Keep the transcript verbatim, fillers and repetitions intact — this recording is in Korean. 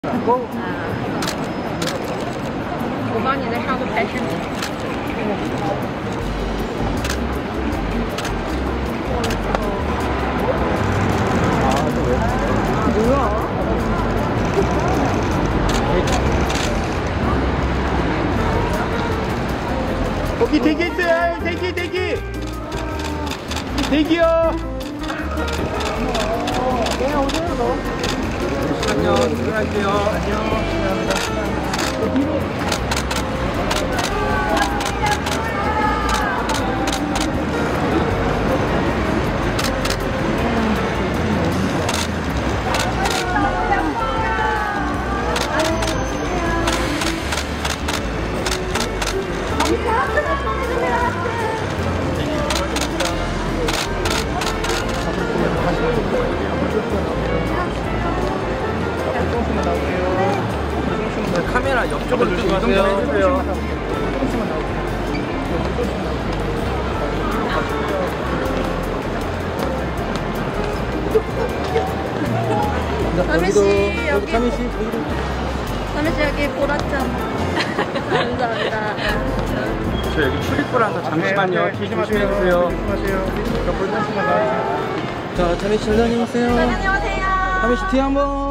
Go. Uh, 我帮你再上个拍视频。뭐야? 거기 대기 있어요. 대기 대기 대기요. 내가 오늘 너. 안녕. 들어갈게요. 안녕. 카메라 옆쪽으로 좀 이동 좀 해주세요. 서민씨 여기 서민씨 서민씨 여기 보라점. 감사합니다. 저 여기 출입구라서 잠시만요. 조심해주세요. 자, 자미씨 잘 다녀오세요. 안녕하세요. 자미씨 뒤에 한번.